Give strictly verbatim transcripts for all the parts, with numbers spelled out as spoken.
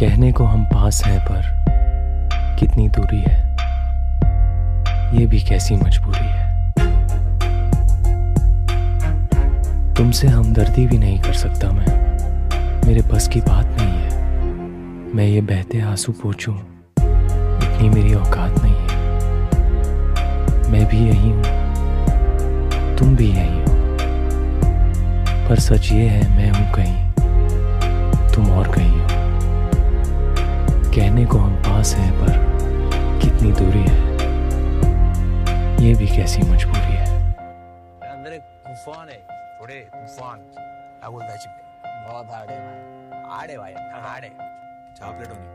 कहने को हम पास हैं पर कितनी दूरी है, ये भी कैसी मजबूरी है। तुमसे हमदर्दी भी नहीं कर सकता मैं, मेरे बस की बात नहीं है। मैं ये बहते आंसू पोंछूं, इतनी मेरी औकात नहीं है। मैं भी यही हूं, तुम भी यही हो, पर सच ये है मैं हूं कहीं, तुम और कहीं हो। कहने को हम पास हैं पर कितनी दूरी है, ये भी कैसी मजबूरी है। अंदर एक तूफान है, थोड़े तूफान क्या बोलता है चिपके, बहुत हार्ड है भाई, हार्ड है भाई, हार्ड है। चार प्लेट होनी।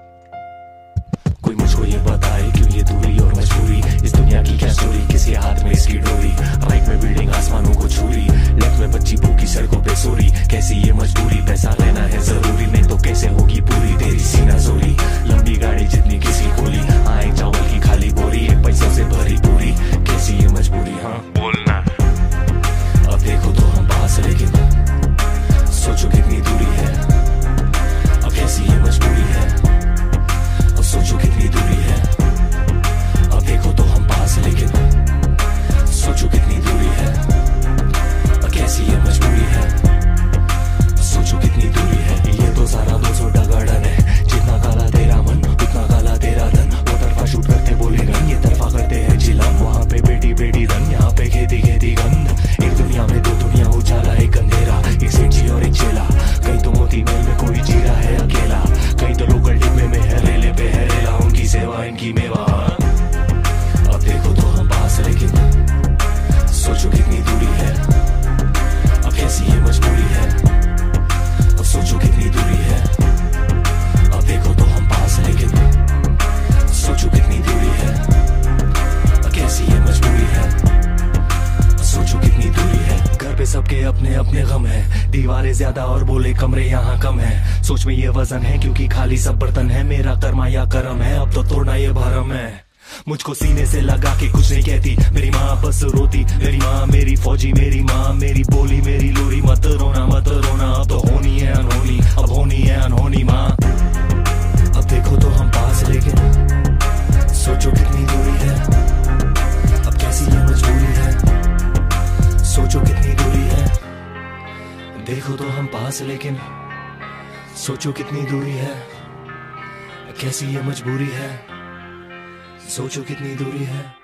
कोई मुझको ये बताए क्यों ये दूरी और मजबूरी, इस दुनिया की क्या स्टोरी, किसी हाथ में इसकी डोरी। राइट में बिल्डिंग आसमानों को छूरी, लेफ्ट में बच्ची भूखी सड़कों पे सोरी। कैसी ये मजबूरी, पैसा लेना है जरूरी, नहीं तो कैसे होगी पूरी तेरी सीना जोरी। लंबी गाड़ी जितनी किसी खोली, हाँ एक चावल की खाली बोरी, एक पैसों से भरी पूरी। कैसी ये मजबूरी, हाँ बोलना। अब देखो तो हम पास लेकिन सोचो कितनी दूरी है। अब कैसी ये मजबूरी है, अब सोचो कितनी दूरी है। अब देखो तो हम पास लेकिन सोचो कितनी दूरी है। अब कैसी ये मजबूरी है, सोचो कितनी दूरी है। ये तो सारा दो सौ डगाड़न है, जितना काला तेरा मन उतना काला तेरा धन। वो तरफा शूट करते बोले गन, ये तरफा करते हैं जिलम। वहाँ पे बेटी बेटी धन, यहाँ पे खेती खेती गंध। एक दुनिया में दो दुनिया, उजाला एक अंधेरा, एक सेंची और एक चेला। कहीं तो मोती महल में कोई जी रहा है अकेला, कहीं तो लोकल डिब्बे में है रेले पे है रेला। उनकी सेवा इनकी मेवा। अब देखो तो हम पास लेकिन सोचो कितनी दूरी है। अब कैसी ये मजबूरी है, अब सोचो कितनी दूरी है। अब देखो तो हम पास लेकिन सोचो कितनी दूरी है। अब कैसी ये मजबूरी है, सोचो कितनी दूरी है। घर पे सबके अपने अपने गम है, दीवारें ज्यादा और बोले कमरे यहाँ कम है। सोच में ये वजन है क्योंकि खाली सब बर्तन है, मेरा कर्मा या करम है, अब तो तोड़ना ये भरम है। मुझको सीने से लगा के कुछ नहीं कहती मेरी माँ, बस रोती मेरी माँ। मेरी फौजी मेरी माँ, मेरी बोली मेरी लोरी। मत रोना मत रोना, अब तो होनी है अनहोनी, अब होनी है अनहोनी माँ। अब देखो तो हम पास लेकिन सोचो कितनी दूरी है। अब कैसी ये मजबूरी है, सोचो कितनी दूरी है। देखो तो हम पास लेकिन सोचो कितनी दूरी है। कैसी ये मजबूरी है, सोचो कितनी दूरी है।